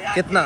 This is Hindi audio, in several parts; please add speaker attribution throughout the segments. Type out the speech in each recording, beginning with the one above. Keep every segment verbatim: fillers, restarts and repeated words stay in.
Speaker 1: कितना?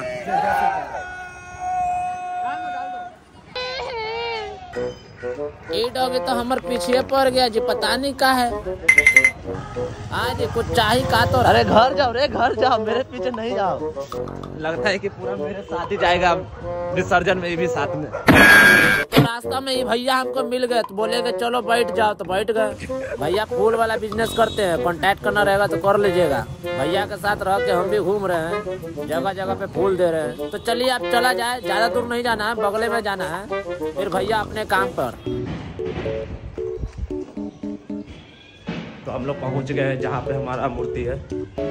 Speaker 2: ये डॉगी तो हमारे पीछे पड़ गया जी, पता नहीं का है आज कुछ चाहिए का तो।
Speaker 1: अरे घर जाओ रे, घर जाओ, मेरे पीछे नहीं जाओ। लगता है कि पूरा मेरे साथ ही जाएगा विसर्जन में भी साथ में।
Speaker 2: तो रास्ता में ये भैया हमको मिल गए तो बोले कि चलो बैठ जाओ, तो बैठ गए। भैया फूल वाला बिजनेस करते हैं, कांटेक्ट करना रहेगा तो कर लीजिएगा। भैया के साथ रह के हम भी घूम रहे हैं, जगह जगह पे फूल दे रहे हैं। तो चलिए आप चला जाए, ज्यादा दूर नहीं जाना है, बगले में जाना है, फिर भैया अपने काम पर।
Speaker 1: तो हम लोग पहुंच गए हैं जहाँ पे हमारा मूर्ति है।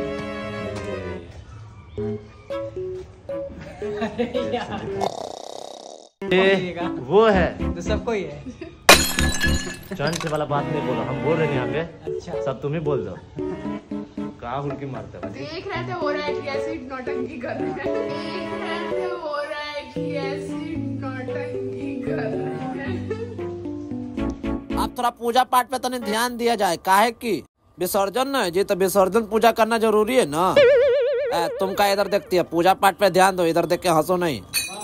Speaker 1: ये वो है
Speaker 3: तो सबको ही है।
Speaker 1: चंद वाला बात नहीं बोलो, हम बोल रहे हैं यहाँ पे।
Speaker 3: अच्छा
Speaker 1: सब तुम ही बोल दो। कहाँ हुड़की मारते हो?
Speaker 4: देख रहे थे हो रहा है कि ऐसी नौटंकी कर रहे हैं। देख रहे थे हो रहा है कि ऐसी नौटंकी कर रहे हैं।
Speaker 2: अब थोड़ा पूजा पाठ पे तो नहीं ध्यान दिया जाए, काहे कि विसर्जन न है जी, तो विसर्जन पूजा करना जरूरी है ना। ए, तुम का इधर देखती है, पूजा पाठ पे ध्यान दो, इधर देख के हंसो नहीं।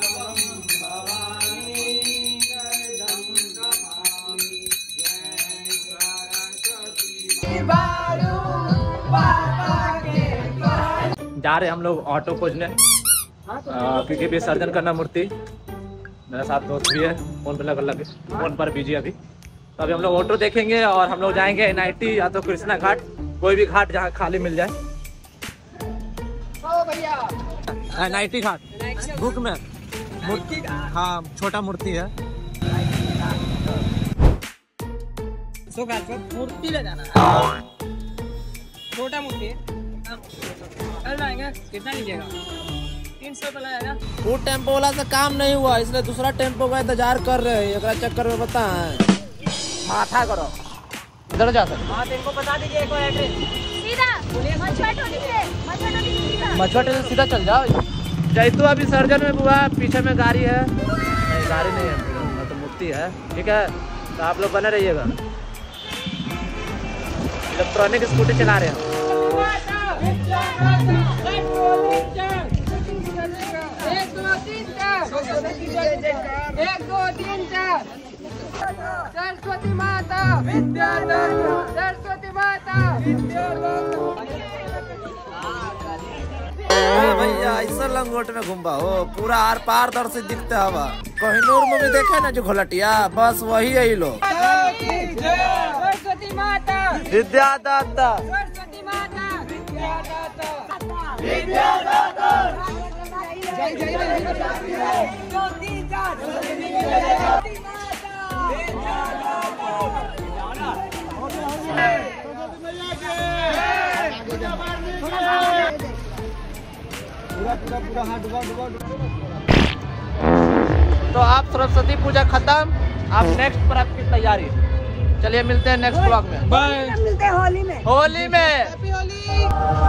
Speaker 1: जा रहे हम लोग ऑटो खोजने, क्योंकि विसर्जन करना मूर्ति। मेरे साथ दोस्त भी है, फोन पे लग लगे फोन पर बिजी अभी। तो अभी हम लोग ऑटो देखेंगे और हम लोग जाएंगे एन आई टी या तो कृष्णा घाट, कोई भी घाट जहाँ खाली मिल जाए। एन आई टी घाट बुक में मूर्ति, हाँ छोटा मूर्ति है।
Speaker 3: मूर्ति ले जाना है, छोटा मूर्ति चल जाएंगे। कितना लीजिएगा? तीन सौ का लगेगा।
Speaker 2: वो टेम्पो वाला से काम नहीं हुआ, इसलिए दूसरा टेम्पो का इंतजार कर रहे हैं। एक चक्कर में बता माथा करो, इधर जा सकते।
Speaker 3: हाँ इनको बता दीजिए एक बार एड्रेस।
Speaker 4: सीधा मछुआ टोली से, मछुआ टोली से सीधा।
Speaker 1: मछुआ टोली से सीधा चल जाओ। जैतू अभी विसर्जन में हुआ, पीछे में गाड़ी है। नहीं गाड़ी नहीं है, तो मूर्ति है। ठीक है, तो आप लोग बने रहिएगा। इलेक्ट्रॉनिक स्कूटी चला रहे हैं।
Speaker 4: एक दो तीन चार, एक दो तीन चार। सरस्वती माता विद्यालय, सरस्वती माता विद्यालय।
Speaker 2: भैया ऐसा लंगोट में घूमबा हो, पूरा आर पार दर से दिखता हवा। कोहिनूर में भी देखा ना जो घोलटिया, बस वही है लोग।
Speaker 4: सरस्वती माता
Speaker 2: विद्यादाता,
Speaker 4: सरस्वती माता विद्यादाता,
Speaker 2: विद्यादाता।
Speaker 4: जय जय जय दो तीन चार।
Speaker 1: तो आप सरस्वती पूजा खत्म, आप नेक्स्ट पर आपकी तैयारी। चलिए मिलते हैं नेक्स्ट ब्लॉग में।
Speaker 3: बाय।
Speaker 4: मिलते हैं होली में।
Speaker 1: होली में।
Speaker 4: हैप्पी होली।